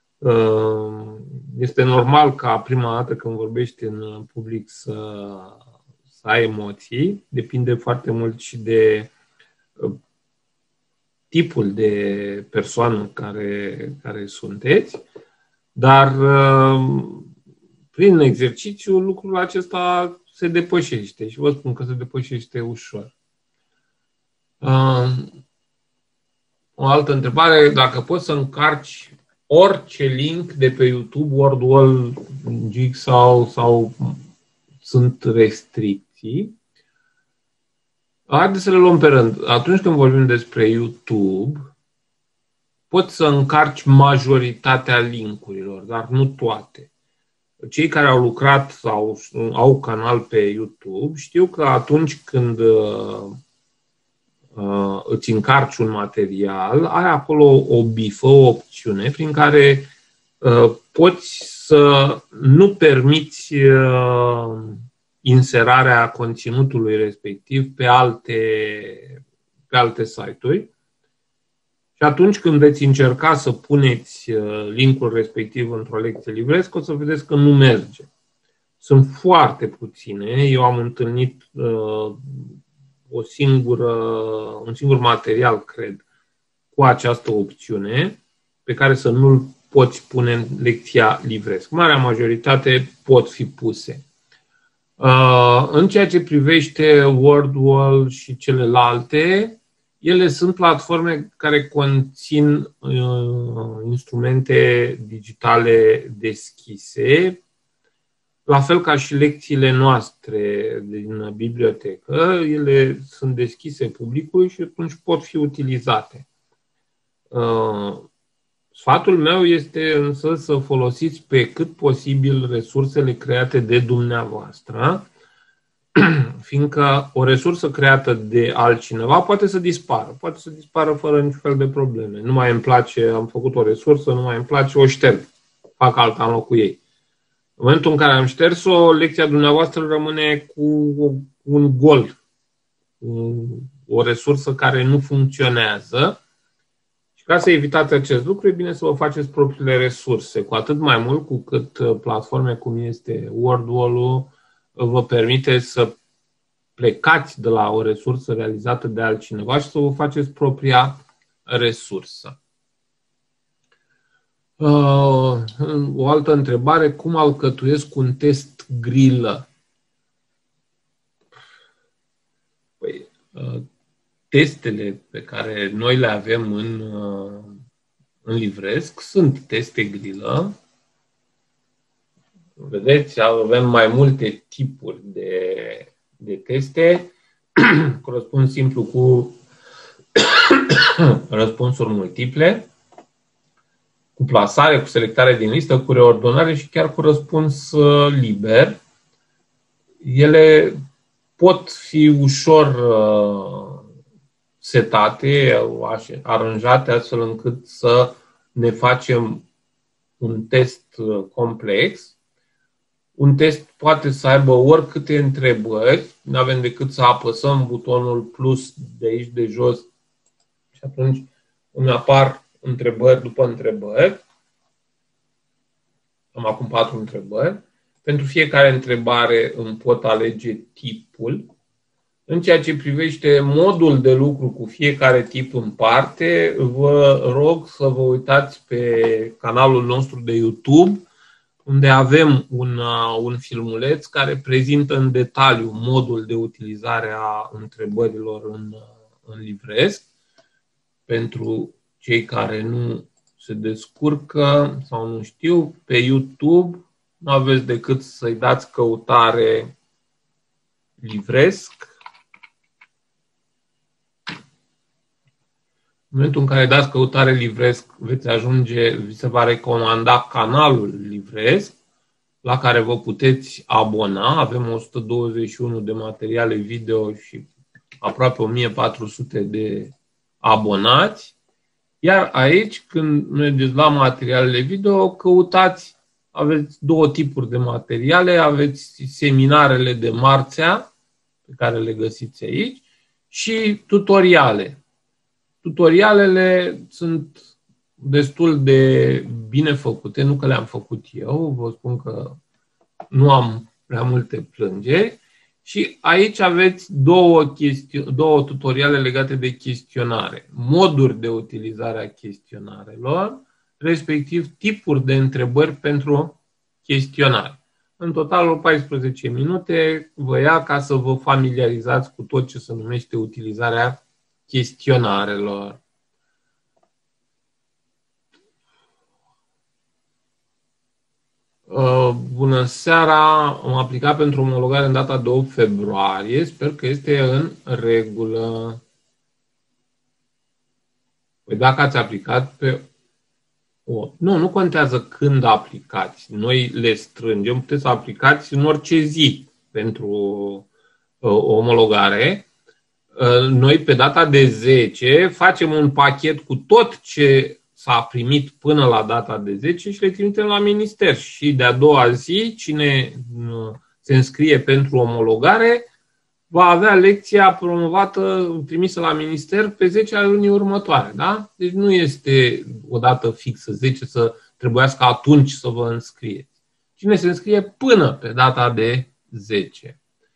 Este normal ca prima dată când vorbești în public să, să ai emoții, depinde foarte mult și de tipul de persoană care, care sunteți, dar prin exercițiu lucrul acesta se depășește și vă spun că se depășește ușor. O altă întrebare, dacă poți să încarci orice link de pe YouTube, Wordwall, Jigsaw sau sunt restricții? Haideți să le luăm pe rând. Atunci când vorbim despre YouTube, poți să încarci majoritatea linkurilor, dar nu toate. Cei care au lucrat sau au canal pe YouTube știu că atunci când uh, uh, îți încarci un material, ai acolo o bifă, o opțiune prin care uh, poți să nu permiți uh, inserarea conținutului respectiv pe alte, pe alte site-uri. Și atunci când veți încerca să puneți linkul respectiv într-o lecție livresc, o să vedeți că nu merge. Sunt foarte puține. Eu am întâlnit uh, o singură, un singur material, cred, cu această opțiune, pe care să nu-l poți pune în lecția livresc. Marea majoritate pot fi puse. Uh, în ceea ce privește Wordwall și celelalte, ele sunt platforme care conțin uh, instrumente digitale deschise, la fel ca și lecțiile noastre din bibliotecă. Ele sunt deschise publicului și atunci pot fi utilizate. Uh, sfatul meu este însă să folosiți pe cât posibil resursele create de dumneavoastră, fiindcă o resursă creată de altcineva poate să dispară. Poate să dispară fără niciun fel de probleme. Nu mai îmi place, am făcut o resursă, nu mai îmi place, o șterg. Fac alta în locul ei. În momentul în care am șters-o, lecția dumneavoastră rămâne cu un gol. O resursă care nu funcționează. Și ca să evitați acest lucru, e bine să vă faceți propriile resurse. Cu atât mai mult cu cât platforme cum este Wordwall-ul vă permite să plecați de la o resursă realizată de altcineva și să vă faceți propria resursă. O altă întrebare, cum alcătuiesc un test grilă? Păi, testele pe care noi le avem în, în livresc sunt teste grilă. Vedeți, avem mai multe tipuri de, de teste. Corespund simplu cu răspunsuri multiple, cu plasare, cu selectare din listă, cu reordonare și chiar cu răspuns liber. Ele pot fi ușor setate, aranjate astfel încât să ne facem un test complex. Un test poate să aibă oricâte întrebări, nu avem decât să apăsăm butonul plus de aici de jos și atunci îmi apar întrebări după întrebări. Am acum patru întrebări. Pentru fiecare întrebare îmi pot alege tipul. În ceea ce privește modul de lucru cu fiecare tip în parte, vă rog să vă uitați pe canalul nostru de YouTube, unde avem un, un filmuleț care prezintă în detaliu modul de utilizare a întrebărilor în, în livresc. Pentru cei care nu se descurcă sau nu știu, pe YouTube nu aveți decât să-i dați căutare livresc. În momentul în care dați căutare livresc, veți ajunge, vi se va recomanda canalul livresc, la care vă puteți abona. Avem o sută douăzeci și unu de materiale video și aproape o mie patru sute de abonați. Iar aici, când mergeți la materialele video, căutați, aveți două tipuri de materiale. Aveți seminarele de marțea, pe care le găsiți aici, și tutoriale. Tutorialele sunt destul de bine făcute, nu că le-am făcut eu, vă spun că nu am prea multe plângeri. Și aici aveți două, chestio- două tutoriale legate de chestionare. Moduri de utilizare a chestionarelor, respectiv tipuri de întrebări pentru chestionare. În total, paisprezece minute vă ia ca să vă familiarizați cu tot ce se numește utilizarea chestionarelor. Bună seara! Am aplicat pentru omologare în data de opt februarie. Sper că este în regulă. Păi dacă ați aplicat pe opt. Nu, nu contează când aplicați. Noi le strângem. Puteți să aplicați în orice zi pentru o omologare. Noi pe data de zece facem un pachet cu tot ce s-a primit până la data de zece și le trimitem la minister. Și de-a doua zi, cine se înscrie pentru omologare va avea lecția promovată, trimisă la minister pe zece ale lunii următoare. Da? Deci nu este o dată fixă, zece, să trebuiască atunci să vă înscrieți. Cine se înscrie până pe data de zece.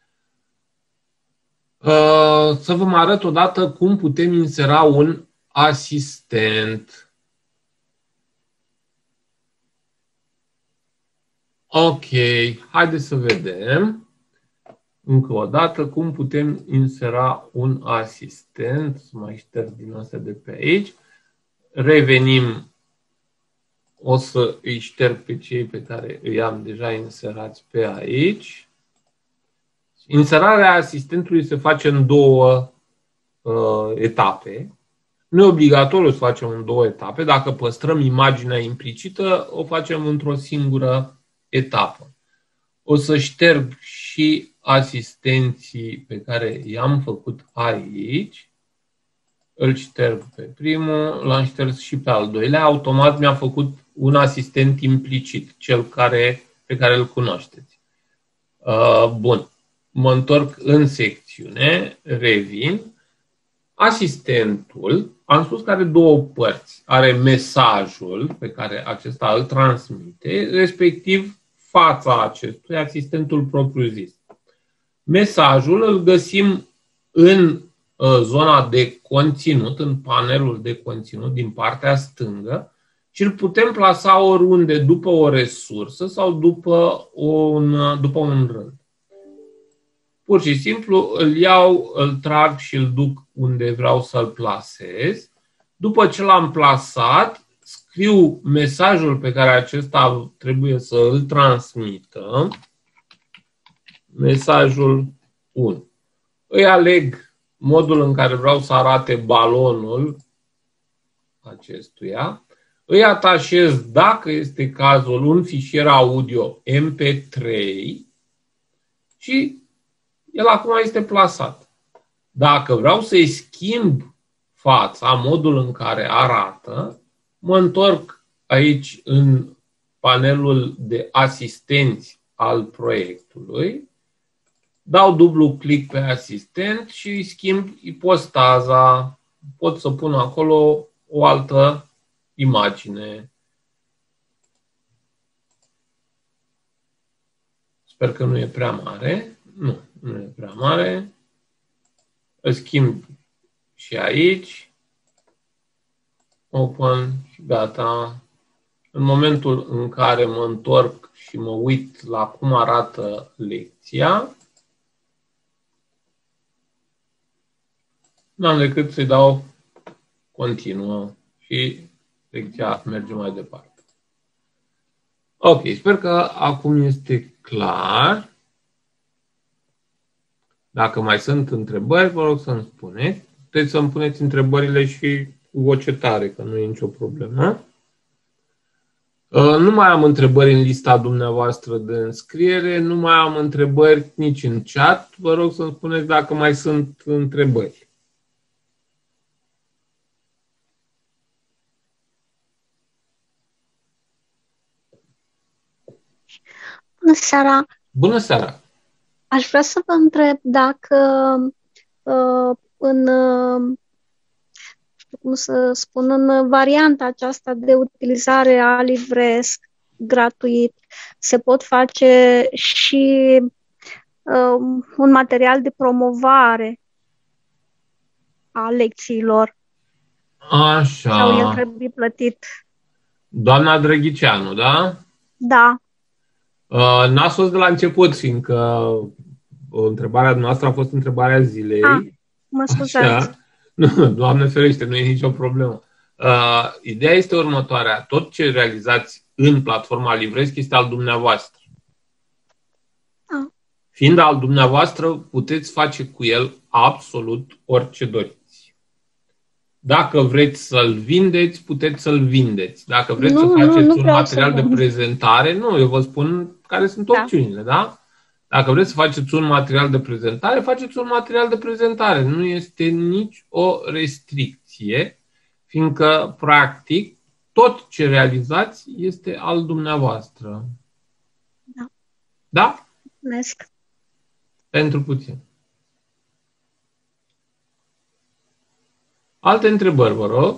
Să vă mai arăt odată cum putem insera un asistent. Ok, haideți să vedem încă o dată cum putem insera un asistent. Să mai șterg din astea de pe aici. Revenim. O să îi șterg pe cei pe care îi am deja inserați pe aici. Inserarea asistentului se face în două uh, etape. Nu e obligatoriu să facem în două etape. Dacă păstrăm imaginea implicită, o facem într-o singură etapă. O să șterg și asistenții pe care i-am făcut aici. Îl șterg pe primul, l-am șters și pe al doilea. Automat mi-a făcut un asistent implicit, cel care, pe care îl cunoașteți. Uh, bun. Mă întorc în secțiune, revin. Asistentul, am spus că are două părți. Are mesajul pe care acesta îl transmite, respectiv fața acestui, asistentul propriu-zis. Mesajul îl găsim în zona de conținut, în panelul de conținut din partea stângă și îl putem plasa oriunde, după o resursă sau după un, după un rând. Pur și simplu îl iau, îl trag și îl duc unde vreau să-l plasez. După ce l-am plasat, scriu mesajul pe care acesta trebuie să îl transmită. Mesajul unu. Îi aleg modul în care vreau să arate balonul acestuia. Îi atașez, dacă este cazul, un fișier audio M P trei și el acum este plasat. Dacă vreau să-i schimb fața, modul în care arată, mă întorc aici în panelul de asistenți al proiectului, dau dublu click pe asistent și îi schimb ipostaza. Pot să pun acolo o altă imagine. Sper că nu e prea mare. Nu, nu e prea mare. Îl schimb și aici. Open și gata. În momentul în care mă întorc și mă uit la cum arată lecția, n-am decât să-i dau continuă și lecția merge mai departe. Ok, sper că acum este clar. Dacă mai sunt întrebări, vă rog să-mi spuneți. Puteți să-mi puneți întrebările și cu voce tare, că nu e nicio problemă. Nu mai am întrebări în lista dumneavoastră de înscriere, nu mai am întrebări nici în chat. Vă rog să-mi spuneți dacă mai sunt întrebări. Bună seara! Bună seara! Aș vrea să vă întreb dacă uh, în, uh, cum să spun, în varianta aceasta de utilizare a livresc gratuit se pot face și uh, un material de promovare a lecțiilor. Așa. Sau el trebuie plătit? Doamna Drăghiceanu, da? Da. Uh, n-a fost de la început, fiindcă întrebarea noastră a fost întrebarea zilei. Ah, mă scuzați. Așa. Nu, Doamne ferește, nu e nicio problemă. Uh, ideea este următoarea. Tot ce realizați în platforma Livresc este al dumneavoastră. Ah. Fiind al dumneavoastră, puteți face cu el absolut orice doriți. Dacă vreți să-l vindeți, puteți să-l vindeți. Dacă vreți nu, să faceți nu, nu un material de vând. prezentare, nu, eu vă spun care sunt opțiunile, da? da? Dacă vreți să faceți un material de prezentare, faceți un material de prezentare. Nu este nici o restricție, fiindcă, practic, tot ce realizați este al dumneavoastră. Da? Da? Mulțumesc. Pentru puțin. Alte întrebări, vă rog.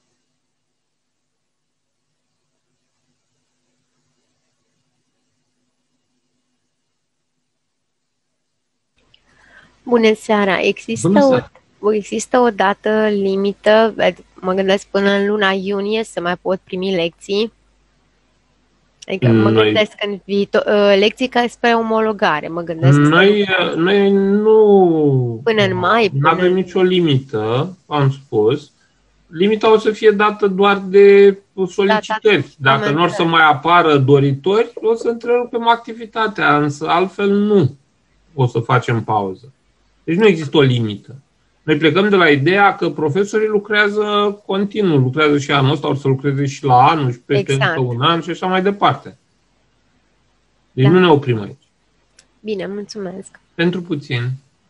Bună seara! Există, Bună seara. O, există o dată limită, mă gândesc până în luna iunie să mai pot primi lecții? Adică mă Noi... gândesc în viitor, lecții care spre omologare, mă gândesc. Noi, să... noi nu... Până în mai? Nu avem în... nicio limită, am spus. Limita o să fie dată doar de solicitări. Da, da, Dacă nu or să mai apară doritori, o să întrerupem activitatea, însă altfel nu o să facem pauză. Deci nu există o limită. Noi plecăm de la ideea că profesorii lucrează continuu, lucrează și anul ăsta, or să lucreze și la anul și peste exact. un an și așa mai departe. Deci da. Nu ne oprim aici. Bine, mulțumesc. Pentru puțin.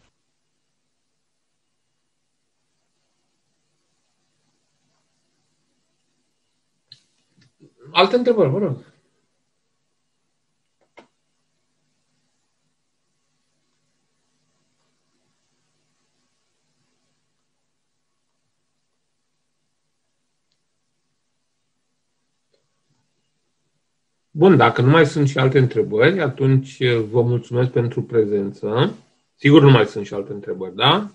Alte întrebări, vă rog. Bun, dacă nu mai sunt și alte întrebări, atunci vă mulțumesc pentru prezență. Sigur nu mai sunt și alte întrebări, da?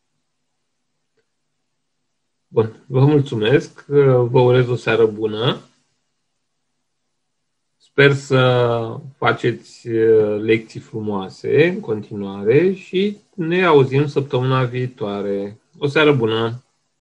Bun, vă mulțumesc, vă urez o seară bună. Sper să faceți lecții frumoase în continuare și ne auzim săptămâna viitoare. O seară bună!